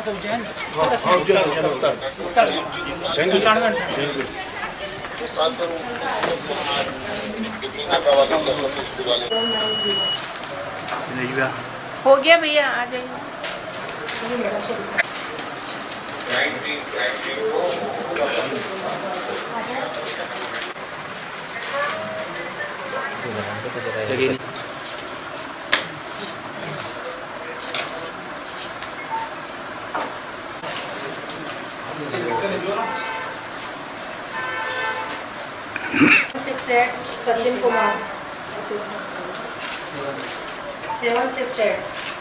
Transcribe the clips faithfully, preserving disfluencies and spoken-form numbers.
से उज्जैन हो गया भैया, आ जाइए। Six eight Sachin Kumar seven six eight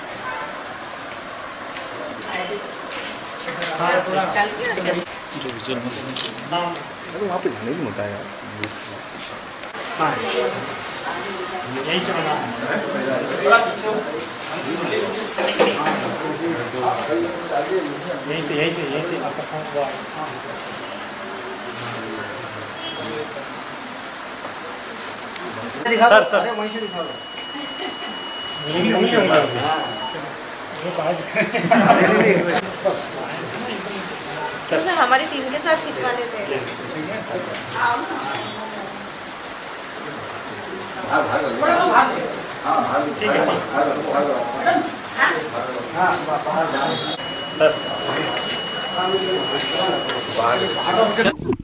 वहाँ पे नहीं होता है यार। यही चलना यही से यही से यही से आपका फोन हुआ सर सर वहीं से दिखा दो। तो सर हमारी टीम के साथ खिंचवा लेते हैं। ठीक है सर।